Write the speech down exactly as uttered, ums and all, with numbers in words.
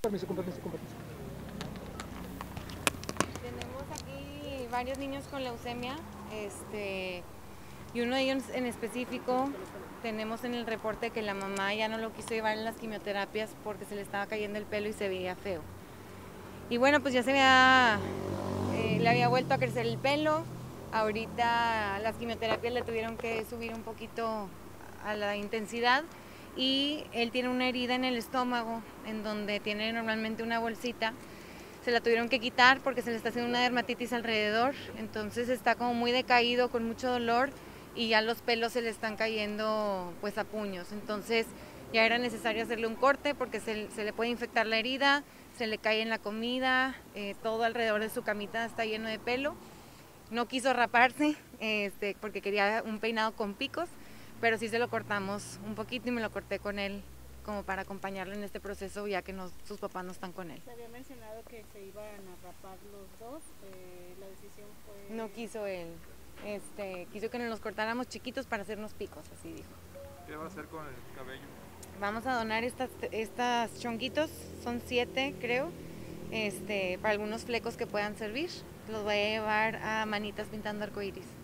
Permiso, con permiso, con permiso. Tenemos aquí varios niños con leucemia, este, y uno de ellos en específico tenemos en el reporte que la mamá ya no lo quiso llevar en las quimioterapias porque se le estaba cayendo el pelo y se veía feo. Y bueno, pues ya se había, eh, le había vuelto a crecer el pelo. Ahorita las quimioterapias le tuvieron que subir un poquito a la intensidad y él tiene una herida en el estómago en donde tiene normalmente una bolsita. Se la tuvieron que quitar porque se le está haciendo una dermatitis alrededor, entonces está como muy decaído, con mucho dolor y ya los pelos se le están cayendo pues a puños. Entonces ya era necesario hacerle un corte porque se, se le puede infectar la herida, se le cae en la comida, eh, todo alrededor de su camita está lleno de pelo. No quiso raparse este, porque quería un peinado con picos, pero sí se lo cortamos un poquito y me lo corté con él como para acompañarlo en este proceso ya que no, sus papás no están con él. Se había mencionado que se iban a rapar los dos, eh, la decisión fue... No quiso él, este, quiso que nos los cortáramos chiquitos para hacernos picos, así dijo. ¿Qué va a hacer con el cabello? Vamos a donar estas, estas chonquitos, son siete creo, este, para algunos flecos que puedan servir. Los voy a llevar a Manitas Pintando Arcoiris.